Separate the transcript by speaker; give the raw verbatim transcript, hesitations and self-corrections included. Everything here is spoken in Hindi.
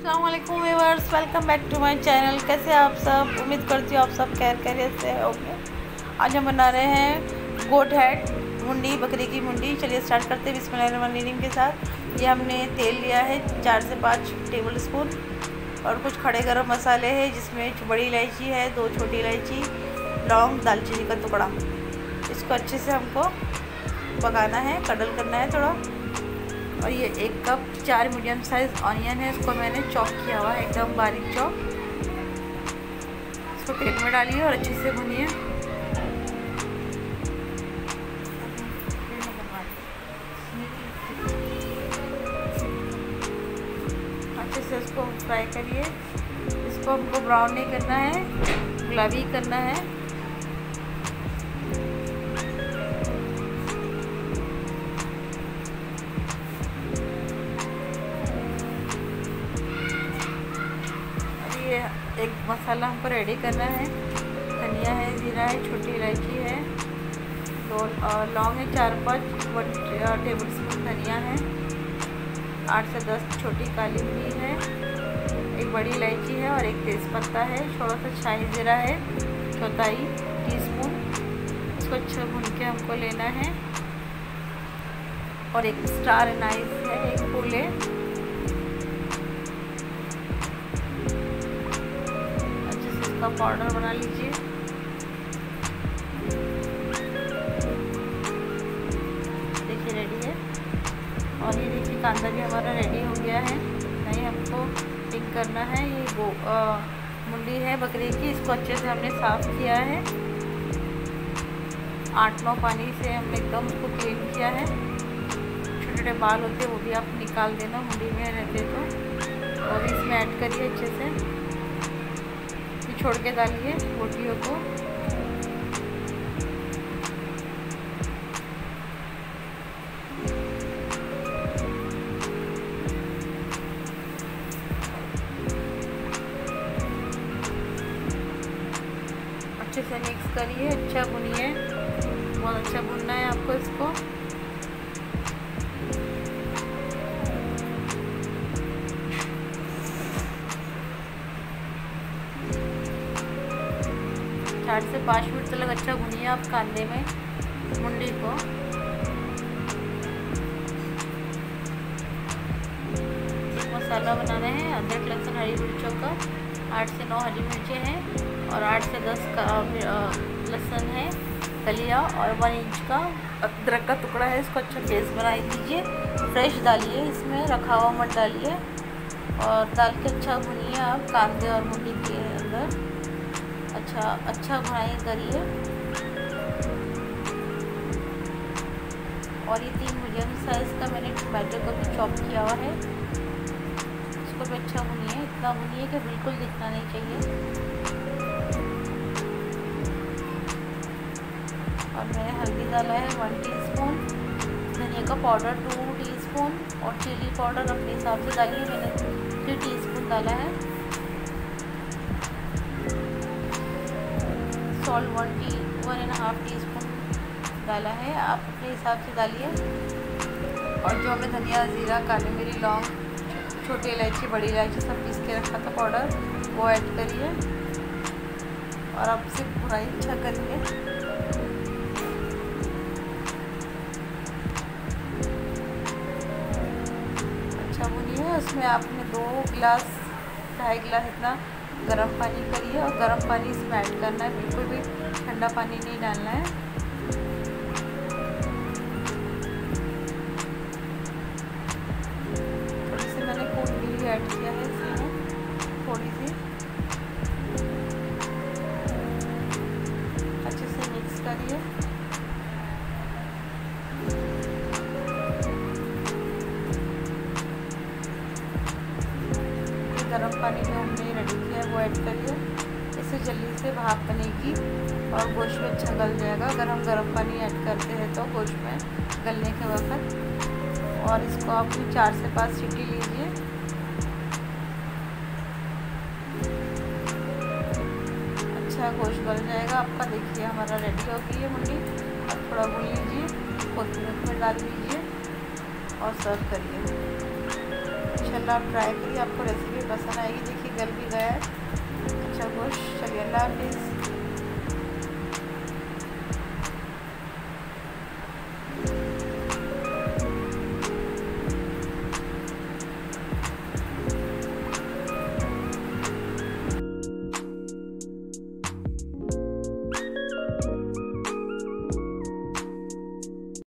Speaker 1: अस्सलाम वालेकुम viewers, welcome back to my channel. कैसे आप सब? उम्मीद करती हूँ आप सब खैर खैरियत से होंगे। आज हम बना रहे हैं गोट हेड, मुंडी, बकरी की मुंडी। चलिए स्टार्ट करते हैं बिस्मिल्लाहिर्रहमानिर्रहीम के साथ। ये हमने तेल लिया है चार से पाँच टेबल स्पून और कुछ खड़े गरम मसाले हैं जिसमें बड़ी इलायची है, दो छोटी इलायची, लौंग, दालचीनी का टुकड़ा। इसको अच्छे से हमको पकाना है, कडल करना है थोड़ा। और ये एक कप चार मीडियम साइज़ ऑनियन है, इसको मैंने चॉप किया हुआ है, एकदम बारीक चॉप। इसको तेल में डालिए और अच्छे से भूनिए। अच्छे से इसको फ्राई करिए। इसको हमको ब्राउन नहीं करना है, गुलाबी करना है। एक मसाला हमको रेडी करना है। धनिया है, जीरा है, छोटी इलायची है, दो लौंग है, चार पाँच वन टेबल स्पून धनिया है, आठ से दस छोटी काली मिर्च है, एक बड़ी इलायची है और एक तेज़पत्ता है। थोड़ा सा शाही जीरा है, चौथाई टीस्पून। इसको अच्छा भून के हमको लेना है। और एक स्टार एनाइस है, एक फूल है। का पाउडर बना लीजिए। देखिए रेडी है। और ये देखिए कांदा भी हमारा रेडी हो गया है। नहीं हमको पिक करना है। ये वो आ, मुंडी है बकरी की, इसको अच्छे से हमने साफ़ किया है। आठ नौ पानी से हमने एकदम उसको क्लीन किया है। छोटे छोटे बाल होते हैं वो भी आप निकाल देना, मुंडी में रहते तो। और भी इसमें ऐड करिए अच्छे से, छोड़ के डालिए बोटियों को। अच्छे से मिक्स करिए, अच्छा भुनिए, बहुत अच्छा भुनना है आपको इसको। चार से पाँच मिनट तक अच्छा भुनिए आप कांदे में मुंडी को। मसाला बनाना है अदरक लहसुन हरी मिर्चों का, आठ से नौ हरी मिर्चें हैं और आठ से दस का लहसुन है कलिया और वन इंच का अदरक का टुकड़ा है। इसको अच्छा पेस्ट बना दीजिए। फ्रेश डालिए, इसमें रखा हुआ मत डालिए। और डाल के अच्छा भुनिए आप कांदे और मुंडी के अंदर। अच्छा अच्छा भुनाई करिए। और ये तीन मीडियम साइज़ का मैंने टमाटो को भी चॉप किया हुआ है, इसको भी अच्छा भुनिए। इतना भुनिए कि बिल्कुल दिखना नहीं चाहिए। और मैंने हल्दी डाला है वन टीस्पून, धनिया का पाउडर टू टीस्पून और चिली पाउडर अपने हिसाब से डालिए। मैंने थ्री टीस्पून डाला है। Salt one tea one and half teaspoon डाला है, आप अपने हिसाब से डालिए। और जो हमने धनिया, जीरा, काली मिर्च, लौंग, छोटी इलायची, बड़ी इलायची सब पीस के रखा था पाउडर, वो ऐड करिए। और आप इसे भुनाई अच्छा करिए। अच्छा भुनिए। उसमें आपने दो गिलास ढाई गिलास इतना गरम पानी करिए और गरम पानी इसमें ऐड करना है, बिल्कुल भी ठंडा पानी नहीं डालना है। थोड़ी सी मैंने कोल्ड भी ऐड किया है इसमें, थोड़ी सी। अच्छे से मिक्स करिए। गरम पानी जो हमने रेडी किया है वो ऐड करिए। इससे जल्दी से भाप बनेगी और गोश्त में अच्छा गल जाएगा अगर हम गरम पानी ऐड करते हैं तो गोश्त में गलने के वक्त। और इसको आप चार से पाँच सीटी लीजिए। अच्छा गोश्त गल जाएगा आपका। देखिए हमारा रेडी हो गई है मुंडी। अब थोड़ा भून लीजिए, कोथिंबीर में डाल दीजिए और सर्व करिए। इंशाल्लाह आप ट्राई करिए, आपको रेसिपी पसंद आएगी। देखिए गल भी गया है अच्छा गोश्त। चलिए अल्लाह हाफिज़।